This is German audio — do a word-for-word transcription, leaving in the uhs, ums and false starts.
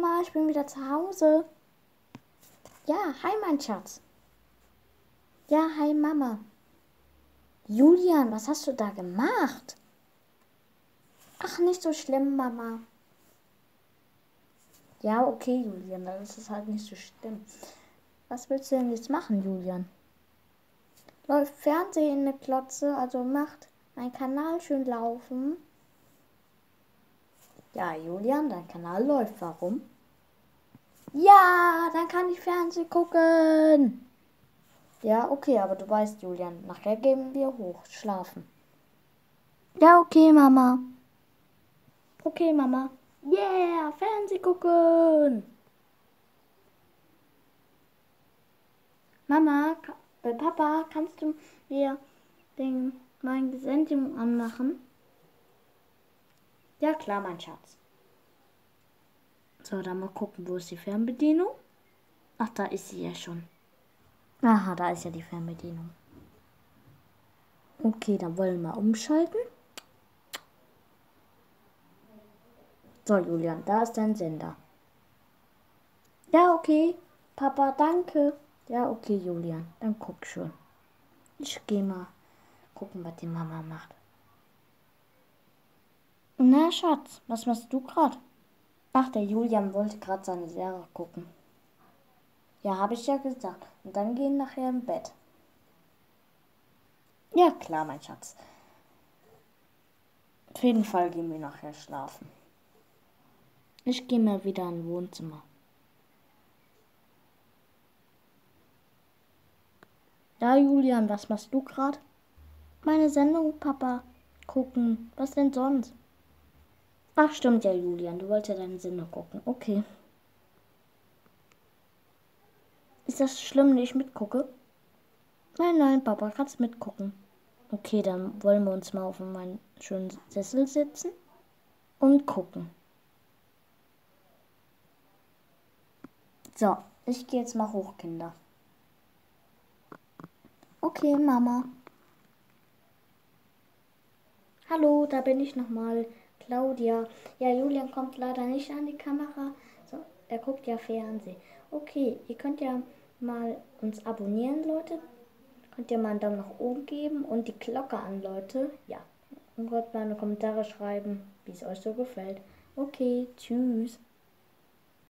Mama, ich bin wieder zu Hause. Ja, hi mein Schatz. Ja, hi Mama. Julian, was hast du da gemacht? Ach, nicht so schlimm, Mama. Ja, okay, Julian, dann ist es halt nicht so schlimm. Was willst du denn jetzt machen, Julian? Läuft Fernsehen in eine Klotze, also macht mein Kanal schön laufen. Ja, Julian, dein Kanal läuft. Warum? Ja, dann kann ich Fernsehen gucken. Ja, okay, aber du weißt, Julian, nachher gehen wir hoch, schlafen. Ja, okay, Mama. Okay, Mama. Yeah, Fernsehen gucken. Mama, ka- äh, Papa, kannst du mir den, meine Sendung anmachen? Ja, klar, mein Schatz. So, dann mal gucken, wo ist die Fernbedienung? Ach, da ist sie ja schon. Aha, da ist ja die Fernbedienung. Okay, dann wollen wir mal umschalten. So, Julian, da ist dein Sender. Ja, okay. Papa, danke. Ja, okay, Julian. Dann guck schon. Ich geh mal gucken, was die Mama macht. Na, Schatz, was machst du gerade? Ach, der Julian wollte gerade seine Serie gucken. Ja, habe ich ja gesagt. Und dann gehen nachher im Bett. Ja, klar, mein Schatz. Auf jeden Fall gehen wir nachher schlafen. Ich gehe mal wieder ins Wohnzimmer. Ja, Julian, was machst du gerade? Meine Sendung, Papa. Gucken. Was denn sonst? Ach, stimmt ja, Julian. Du wolltest ja deine Sendung gucken. Okay. Ist das schlimm, wenn ich mitgucke? Nein, nein, Papa, kannst mitgucken. Okay, dann wollen wir uns mal auf meinen schönen Sessel setzen und gucken. So, ich gehe jetzt mal hoch, Kinder. Okay, Mama. Hallo, da bin ich nochmal. Claudia. Ja, Julian kommt leider nicht an die Kamera. So, er guckt ja Fernsehen. Okay, ihr könnt ja mal uns abonnieren, Leute. Könnt ihr mal einen Daumen nach oben geben und die Glocke an, Leute. Ja. Und könnt mal in die Kommentare schreiben, wie es euch so gefällt. Okay, tschüss.